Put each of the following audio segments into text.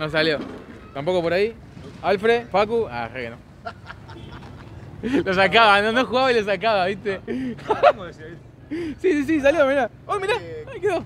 No salió. Tampoco por ahí. Alfred, Facu. Ah, re que no. Lo sacaba, no jugaba y lo sacaba, ¿viste? Sí, salió, mirá. ¡Oh, mirá! Ahí quedó.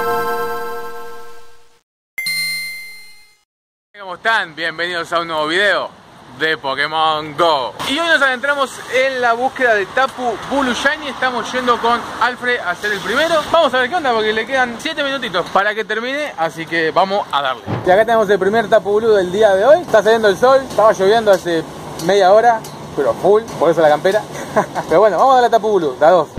¿Cómo están? Bienvenidos a un nuevo video de Pokémon GO. Y hoy nos adentramos en la búsqueda de Tapu Bulu Shiny. Estamos yendo con Alfred a hacer el primero. Vamos a ver qué onda porque le quedan 7 minutitos para que termine, así que vamos a darle. Y acá tenemos el primer Tapu Bulu del día de hoy. Está saliendo el sol, estaba lloviendo hace media hora, pero full, por eso la campera. Pero bueno, vamos a darle a Tapu Bulu, da 2.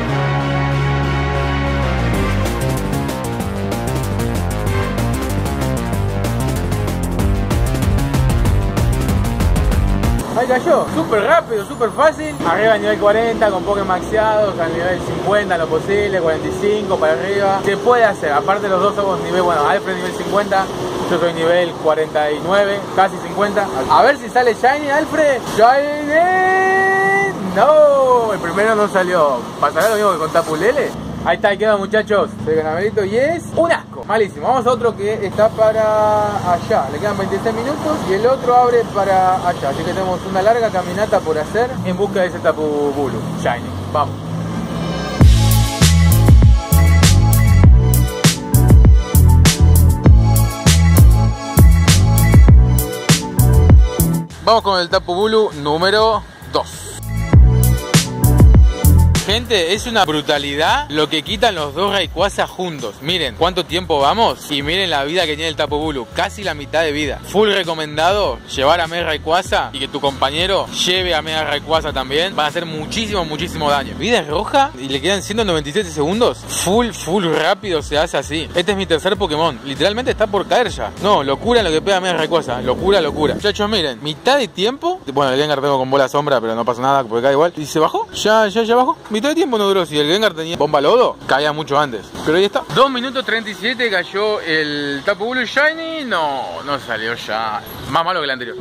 Ahí cayó, súper rápido, súper fácil. Arriba al nivel 40 con Pokémon maxeados, al nivel 50 lo posible, 45 para arriba. Se puede hacer, aparte los dos somos nivel, bueno, Alfred nivel 50, yo soy nivel 49, casi 50. A ver si sale Shiny, Alfred. Shiny. No, el primero no salió. ¿Pasará lo mismo que con Tapu Lele? Ahí está, ahí queda, muchachos. Soy Canaverito y es un asco. Malísimo. Vamos a otro que está para allá. Le quedan 26 minutos y el otro abre para allá. Así que tenemos una larga caminata por hacer en busca de ese Tapu Bulu Shiny. Vamos. Vamos con el Tapu Bulu número 2. Gente, es una brutalidad lo que quitan los dos Rayquaza juntos. Miren cuánto tiempo vamos y miren la vida que tiene el Tapu Bulu. Casi la mitad de vida. Full recomendado llevar a Mega Rayquaza y que tu compañero lleve a Mega Rayquaza también. Va a hacer muchísimo daño. Vida es roja y le quedan 197 segundos. Full rápido se hace así. Este es mi tercer Pokémon. Literalmente está por caer ya. No, locura lo que pega Mega Rayquaza. Locura. Muchachos, miren. Mitad de tiempo. Bueno, el Gengar tengo con bola sombra, pero no pasa nada porque cae igual. ¿Y se bajó? Ya bajó. Mitad de tiempo no duró. Si el Gengar tenía bomba lodo, caía mucho antes. Pero ahí está. 2 minutos 37 cayó el Tapu Bulu Shiny. No salió ya. Más malo que el anterior.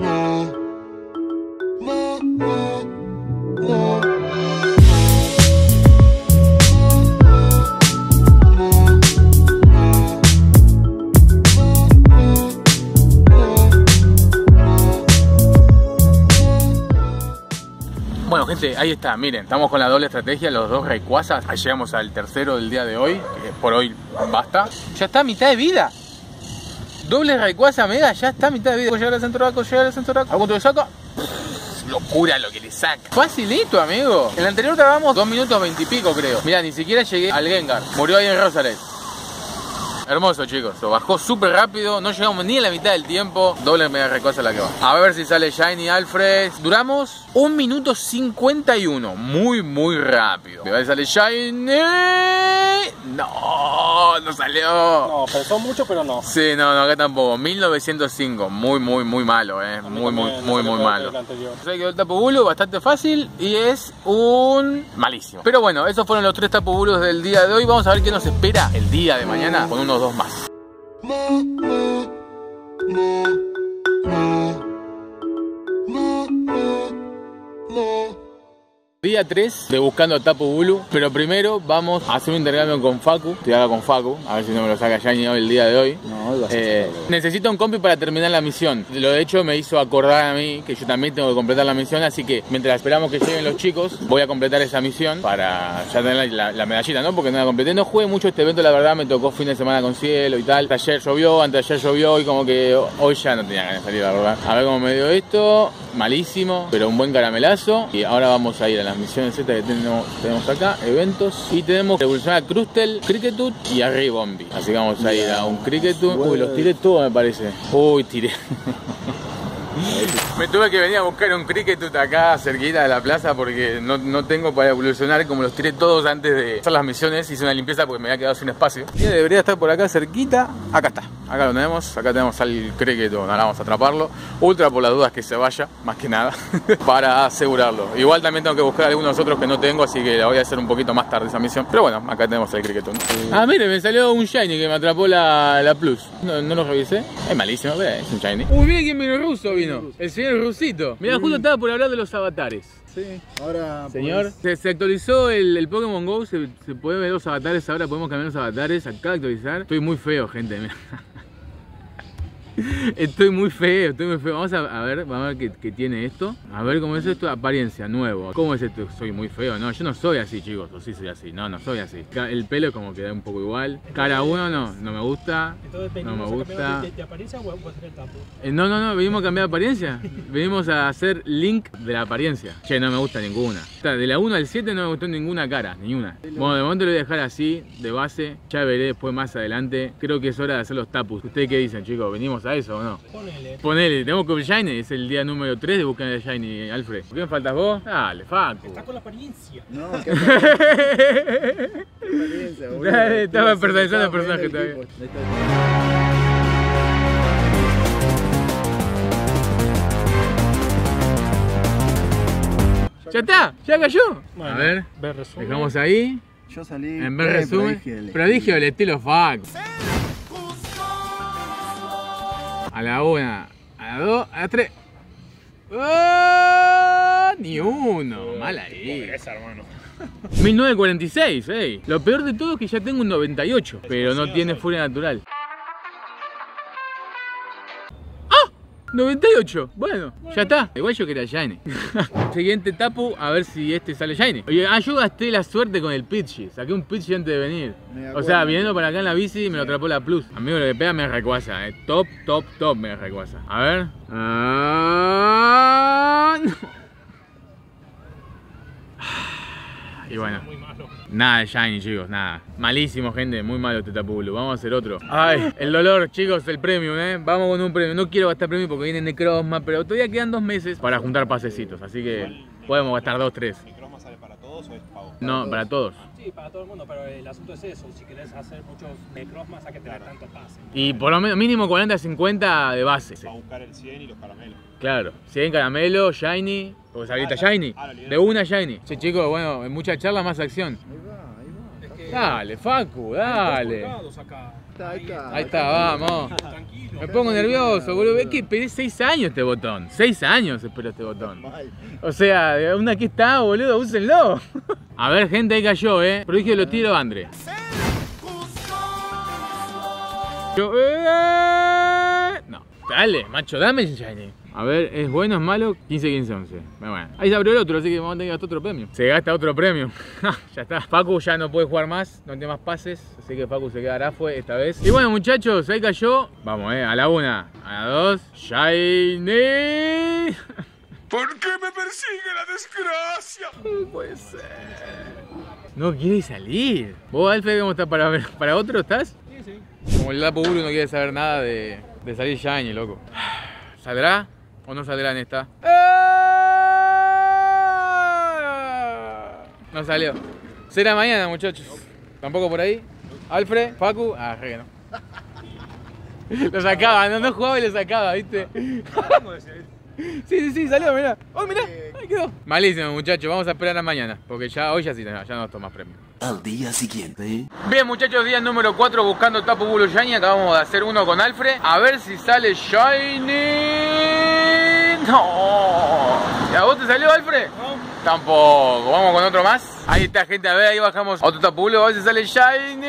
Bueno, gente, ahí está, miren, estamos con la doble estrategia, los dos Rayquaza. Ahí llegamos al tercero del día de hoy, que por hoy basta. Ya está a mitad de vida. Doble Rayquaza Mega, ya está a mitad de vida. Llegar al centro de ¿a cuánto le saca? Locura lo que le saca. Facilito, amigo. En el anterior grabamos 2 minutos 20 y pico, creo. Mirá, ni siquiera llegué al Gengar. Murió ahí en Rosalet. Hermoso, chicos, lo bajó súper rápido, no llegamos ni a la mitad del tiempo. Doble Mega Rayquaza la que va. A ver si sale Shiny, Alfred. Duramos 1 minuto 51, muy rápido. A ver si sale Shiny. No salió. No, pensó mucho, pero no. Sí, no, acá tampoco. 1905, muy malo, muy malo. Se quedó el Tapu Bulu, bastante fácil y es un malísimo. Pero bueno, esos fueron los 3 Tapu Bulus del día de hoy. Vamos a ver qué nos espera el día de mañana con unos 2 más. Día 3 de buscando a Tapu Bulu, pero primero vamos a hacer un intercambio con Facu. Estoy acá con Facu, a ver si no me lo saca Shiny hoy el día de hoy. Necesito un compi para terminar la misión. Lo de hecho me hizo acordar a mí que yo también tengo que completar la misión, así que mientras esperamos que lleguen los chicos, voy a completar esa misión para ya tener la medallita, ¿no? Porque no la completé. No jugué mucho este evento, la verdad, me tocó fin de semana con cielo y tal. Ayer llovió, anteayer llovió y como que hoy ya no tenía ganas de salir, la verdad. A ver cómo me dio esto. Malísimo, pero un buen caramelazo. Y ahora vamos a ir a las misiones Z que tenemos acá, eventos. Y tenemos que evolucionar a Crustle, Cricketut y a Ribombee. Así que vamos a ir a un Cricketut. Uy, los tiré todos, me parece. Uy, tiré. Me tuve que venir a buscar un Cricketut acá cerquita de la plaza porque no tengo para evolucionar. Como los tiré todos antes de hacer las misiones, hice una limpieza porque me había quedado sin espacio. Y debería estar por acá cerquita. Acá está, acá lo tenemos. Acá tenemos al Cricketut, ahora vamos a atraparlo. Ultra por las dudas que se vaya, más que nada, para asegurarlo. Igual también tengo que buscar algunos otros que no tengo, así que la voy a hacer un poquito más tarde esa misión. Pero bueno, acá tenemos al Cricketut. Ah, mire, me salió un Shiny que me atrapó la Plus. No lo revisé. Es malísimo, pero es un Shiny. Uy, miren quién vino ruso, vino. El señor Rusito. Mira, justo estaba por hablar de los avatares. Sí, ahora... Señor, pues... se actualizó el Pokémon GO, se puede ver los avatares ahora, podemos cambiar los avatares, acá actualizar. Estoy muy feo, gente, mira. Estoy muy feo, estoy muy feo. Vamos a ver qué tiene esto. A ver cómo es esto, apariencia, nuevo. ¿Cómo es esto? Soy muy feo. No, yo no soy así, chicos. O sí soy así. No, no soy así. El pelo como que da un poco igual. Cara uno no me gusta. No me gusta. ¿De apariencia o hacer el tapo? No, venimos a cambiar de apariencia. Venimos a hacer link de la apariencia. Che, no me gusta ninguna. De la 1 al 7 no me gustó ninguna cara, ni una. Bueno, de momento lo voy a dejar así, de base. Ya veré después más adelante. Creo que es hora de hacer los tapus. ¿Ustedes qué dicen, chicos? ¿Venimos a eso o no? Ponele. Tenemos que el Shiny. Es el día número 3 de búsqueda de Shiny, Alfred. ¿Por qué me faltas vos? Dale, Facu. Está con la apariencia. No, ¿qué apariencia, boludo? Estaba personalizando el personaje todavía. Ya está, ya cayó. Bueno, a ver, resumen. dejamos ahí. Yo salí En ver resumen. Prodigio del estilo Facu. A la 1, a la 2, a la 3. Ni uno, mal ahí. Esa, hermano. 1946, ey. Lo peor de todo es que ya tengo un 98, pero no tiene furia natural. 98, bueno, ya está. Igual yo quería Shiny. Siguiente tapu, a ver si este sale Shiny. Oye, yo gasté la suerte con el Pidgey. Saqué un Pidgey antes de venir. O sea, viniendo para acá en la bici me lo atrapó la Plus. Amigo, lo que pega me Rayquaza, top me Rayquaza. A ver. No. Y bueno, nada de Shiny, chicos, nada. Malísimo, gente, muy malo este Tapu Bulu. Vamos a hacer otro. Ay, el dolor, chicos, el premium, Vamos con un premium. No quiero gastar premium porque viene Necrozma, pero todavía quedan 2 meses para juntar pasecitos. Así que podemos gastar 2, 3. ¿Necrozma sale para todos o es pago? No, para todos. Sí, para todo el mundo, pero el asunto es eso. Si querés hacer muchos Necrozmas, hay que tener tanto pase. Y por lo menos mínimo 40, 50 de base. Va a buscar el 100 y los caramelos. Claro, 100 caramelo, Shiny, porque salita Shiny. De una Shiny. Che, chicos, bueno, en mucha charla, más acción. Ahí va. Dale, Facu, dale. Ahí está, vamos. Tranquilo. Me pongo nervioso, boludo. Es que esperé 6 años este botón. 6 años espero este botón. O sea, una aquí está, boludo, úsenlo. A ver, gente, ahí cayó, Prodigio lo tiro, André. No, dale, macho, dame el Shiny. A ver, ¿es bueno, es malo? 15, 15, 11. Bueno, ahí se abrió el otro, así que vamos a tener que gastar otro premio. Se gasta otro premio. Ya está. Facu ya no puede jugar más, no tiene más pases. Así que Facu se quedará fue esta vez. Y bueno, muchachos, ahí cayó. Vamos, a la 1, a la 2. Shiny. ¿Por qué me persigue la desgracia? No puede ser. No quiere salir. ¿Vos, Alfred, cómo estás para otro? ¿Estás? Sí. Como el Tapu Bulu no quiere saber nada de salir Shiny, loco. ¿Saldrá o no saldrá en esta? No salió. Será mañana, muchachos. ¿Tampoco por ahí? ¿Alfred? ¿Facu? Ah, re que no. Lo sacaba, no jugaba y lo sacaba, ¿viste? Sí, salió, mirá. Oh, mirá, ahí quedó. Malísimo, muchachos, vamos a esperar a mañana. Porque hoy ya no tomas premio. Al día siguiente. Bien, muchachos, día número 4 buscando Tapu Bulu Shiny. Acabamos de hacer uno con Alfred. A ver si sale Shiny. No. ¿Y a vos te salió, Alfred? No. Tampoco. Vamos con otro más. Ahí está, gente, a ver, ahí bajamos otro Tapu Bulu. A ver si sale Shiny.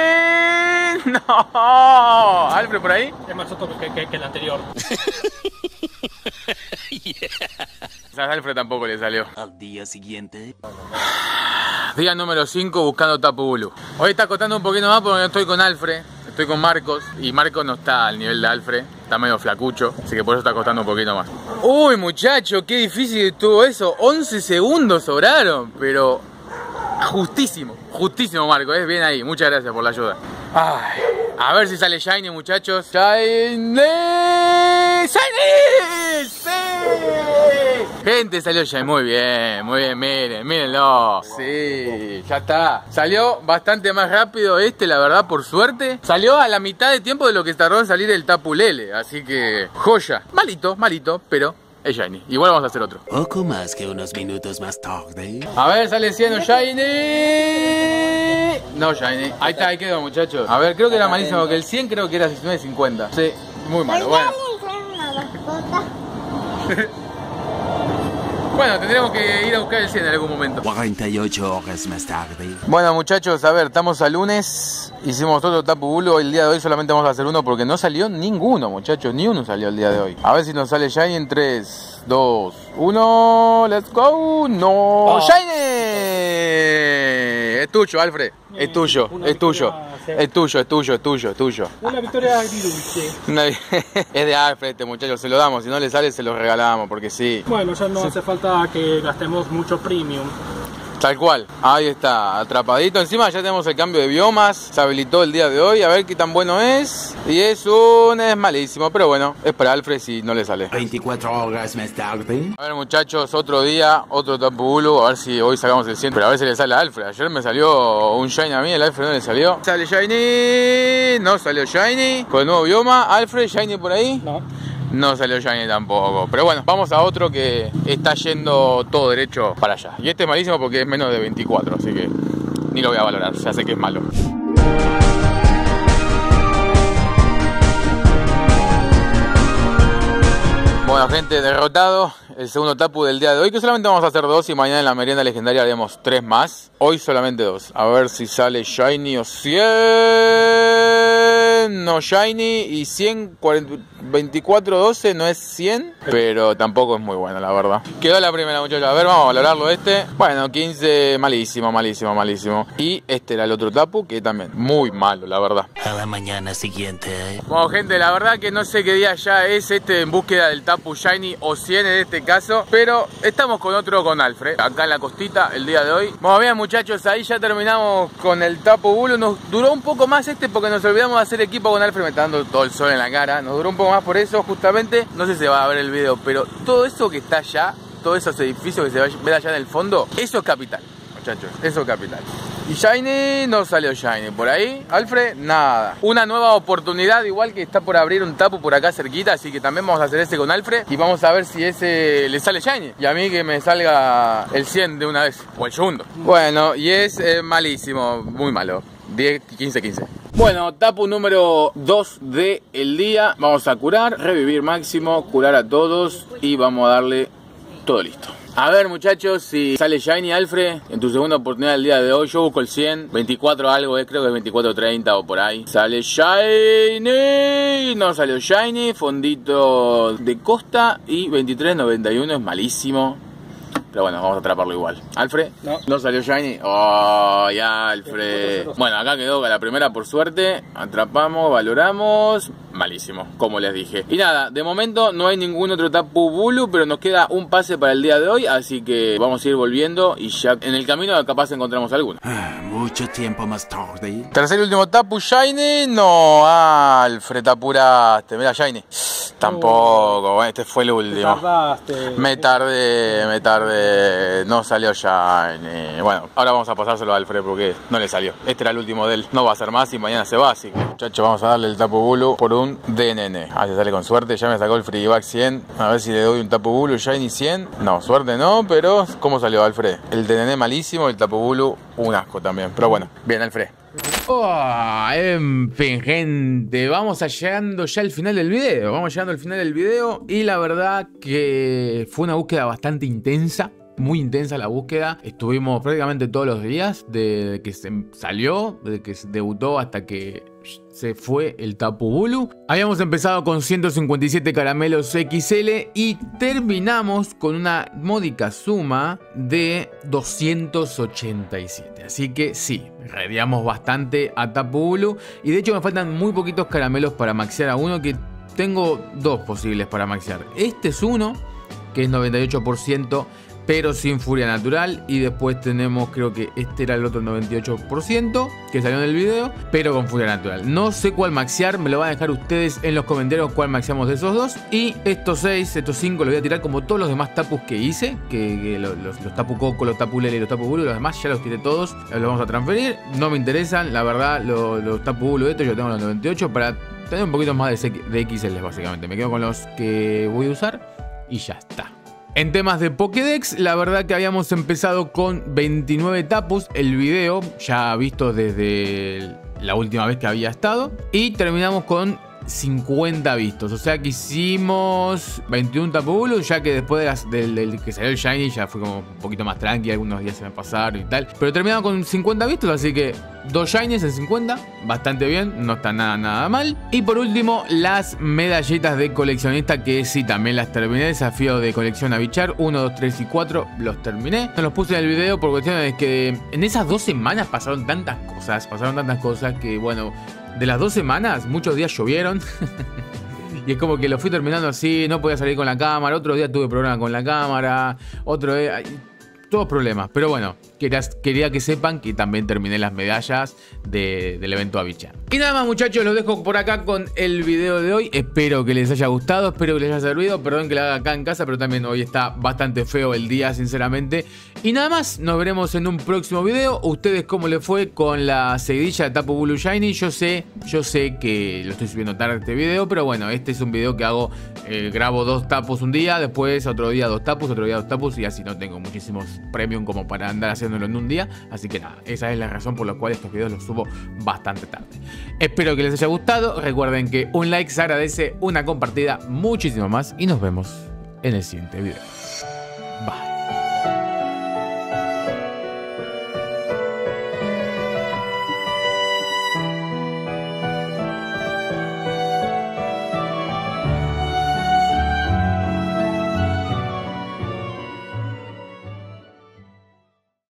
No. ¿Alfred por ahí? Es más soto que el anterior. A Alfred tampoco le salió. Al día siguiente. Día número 5 buscando Tapu Bulu. Hoy está costando un poquito más porque no estoy con Alfred, estoy con Marcos. Y Marcos no está al nivel de Alfred, está medio flacucho, así que por eso está costando un poquito más. Uy, muchacho, qué difícil estuvo eso. 11 segundos sobraron, pero justísimo, Marcos, bien ahí. Muchas gracias por la ayuda. Ay, a ver si sale Shiny, muchachos. ¡Shiny! ¡Shiny! ¡Sí! Gente, salió Shiny. Muy bien, mírenlo. Sí, ya está. Salió bastante más rápido la verdad, por suerte. Salió a la mitad de tiempo de lo que tardó en salir el Tapu Lele. Así que, joya. Malito, pero es Shiny. Igual vamos a hacer otro. Poco más que unos minutos más tarde. A ver, sale 100 Shiny. No Shiny. Ahí está, ahí quedó, muchachos. A ver, creo que era malísimo, que el 100 creo que era 19.50. Sí, muy malo, bueno. Bueno, tendremos que ir a buscar el 100 en algún momento. 48 horas más tarde. Bueno, muchachos, a ver, estamos al lunes. Hicimos otro Tapu Bulu. El día de hoy solamente vamos a hacer uno porque no salió ninguno, muchachos. Ni uno salió el día de hoy. A ver si nos sale Shiny en 3, 2, 1. ¡Let's go! ¡No! ¡Shiny! Es tuyo, Alfred. Es tuyo, es tuyo. Es tuyo, es tuyo, es tuyo, es tuyo. Una victoria agridulce. Es de Alfred este muchacho, se lo damos. Si no le sale, se lo regalamos, porque sí. Bueno, ya no hace falta que gastemos mucho premium. Tal cual, ahí está, atrapadito. Encima ya tenemos el cambio de biomas. Se habilitó el día de hoy, a ver qué tan bueno es. Y es malísimo, pero bueno, es para Alfred si no le sale. 24 horas más tarde. A ver, muchachos, otro día, otro Tapu Bulu. A ver si hoy sacamos el 100, pero a ver si le sale a Alfred. Ayer me salió un Shiny a mí, el Alfred no le salió. Sale Shiny, no salió Shiny. Con el nuevo bioma, Alfred, Shiny por ahí. No. No salió Shiny tampoco. Pero bueno, vamos a otro que está yendo todo derecho para allá. Y este es malísimo porque es menos de 24, así que ni lo voy a valorar, ya sé que es malo. Bueno, gente, derrotado el segundo Tapu del día de hoy, que solamente vamos a hacer 2 y mañana en la merienda legendaria haremos 3 más. Hoy solamente 2. A ver si sale Shiny o 100. No Shiny y 100, 24, 12 no es 100, pero tampoco es muy bueno, la verdad. Quedó la primera, muchachos. A ver, vamos a valorarlo este. Bueno, 15, malísimo, malísimo, malísimo. Y este era el otro Tapu, que también muy malo, la verdad. A la mañana siguiente. Bueno, gente, la verdad que no sé qué día ya es este en búsqueda del Tapu Shiny o 100 en este caso, pero estamos con otro, con Alfred, acá en la costita el día de hoy. Bueno, bien, muchachos, ahí ya terminamos con el Tapu Bulu. Nos duró un poco más este porque nos olvidamos de hacer equipo con Alfred. Me está dando todo el sol en la cara. Nos duró un poco más por eso, justamente. No sé si se va a ver el video, pero todo eso que está allá, todos esos edificios que se ven allá en el fondo, eso es capital, muchachos, eso es capital. Y Shiny, no salió Shiny. Por ahí, Alfred, nada. Una nueva oportunidad, igual que está por abrir un Tapu por acá cerquita, así que también vamos a hacer ese con Alfred. Y vamos a ver si ese le sale Shiny. Y a mí que me salga el 100 de una vez, o el segundo. Bueno, y es malísimo, muy malo. 10, 15, 15. Bueno, Tapu número 2 del día. Vamos a curar, revivir máximo, curar a todos y vamos a darle todo listo. A ver, muchachos, si sale Shiny, Alfred, en tu segunda oportunidad del día de hoy. Yo busco el 100, 24 algo, creo que es 24.30 o por ahí. Sale Shiny, no salió Shiny, fondito de costa y 23.91 es malísimo. Pero bueno, vamos a atraparlo igual. ¿Alfred? No salió Shiny. ¡Oh, ya, Alfred! Bueno, acá quedó la primera por suerte. Atrapamos, valoramos. Malísimo, como les dije. Y nada, de momento no hay ningún otro Tapu Bulu, pero nos queda un pase para el día de hoy. Así que vamos a ir volviendo y ya en el camino capaz encontramos alguno. Mucho tiempo más tarde. Tercer y último Tapu Shiny. No, Alfred, te apuraste. Mira, Shiny. Tampoco, este fue el último. Me tardé. No salió Shiny. Bueno, ahora vamos a pasárselo a Alfred porque no le salió. Este era el último de él. No va a ser más y mañana se va. Así que, muchachos, vamos a darle el Tapu Bulu por un DNN. A ver si sale con suerte. Ya me sacó el Frigiback 100. A ver si le doy un Tapu Bulu Shiny 100. No, suerte no, pero ¿cómo salió, Alfred? El DNN malísimo, el Tapu Bulu un asco también. Pero bueno, bien, Alfred. En fin, gente, vamos llegando ya al final del video. Vamos llegando al final del video. Y la verdad que fue una búsqueda bastante intensa. Muy intensa la búsqueda. Estuvimos prácticamente todos los días. Desde que se salió, desde que se debutó hasta que se fue el Tapu Bulu. Habíamos empezado con 157 caramelos XL y terminamos con una módica suma de 287. Así que sí, redeamos bastante a Tapu Bulu. Y de hecho me faltan muy poquitos caramelos para maxear a uno, que tengo 2 posibles para maxear. Este es uno, que es 98%. Pero sin furia natural. Y después tenemos, creo que este era el otro 98% que salió en el video, pero con furia natural. No sé cuál maxear, me lo van a dejar ustedes en los comentarios cuál maxeamos de esos dos. Y estos 6, estos 5 los voy a tirar como todos los demás tapus que hice, que los Tapu Koko, los Tapu Lele y los Tapu Bulu. Los demás ya los tiré todos, los vamos a transferir. No me interesan, la verdad, los Tapu Bulu estos yo tengo los 98 para tener un poquito más de XL básicamente. Me quedo con los que voy a usar y ya está. En temas de Pokédex, la verdad que habíamos empezado con 29 tapus, el video ya visto desde la última vez que había estado. Y terminamos con 50 vistos. O sea que hicimos 21 Tapu Bulu, ya que después del que salió el Shiny ya fue como un poquito más tranqui, algunos días se me pasaron y tal. Pero terminamos con 50 vistos, así que 2 Shinies en 50, bastante bien, no está nada mal. Y por último, las medallitas de coleccionista, que sí, también las terminé. Desafío de colección a bichar, 1, 2, 3 y 4, los terminé. No los puse en el video por cuestiones de que en esas 2 semanas pasaron tantas cosas que, bueno, de las 2 semanas, muchos días llovieron. Y es como que lo fui terminando así, no podía salir con la cámara. Otro día tuve problemas con la cámara, otro día... Todos problemas, pero bueno, quería que sepan que también terminé las medallas del evento a bichar. Y nada más, muchachos, los dejo por acá con el video de hoy. Espero que les haya gustado, espero que les haya servido. Perdón que lo haga acá en casa, pero también hoy está bastante feo el día, sinceramente. Y nada más, nos veremos en un próximo video. ¿Ustedes cómo les fue con la seguidilla de Tapu Bulu Shiny? Yo sé que lo estoy subiendo tarde este video, pero bueno, este es un video que hago, grabo 2 tapus un día, después otro día 2 tapus, otro día 2 tapus, y así no tengo muchísimos premium como para andar haciéndolo en un día. Así que nada, esa es la razón por la cual estos videos los subo bastante tarde. Espero que les haya gustado. Recuerden que un like se agradece, una compartida muchísimo más, y nos vemos en el siguiente video. Bye.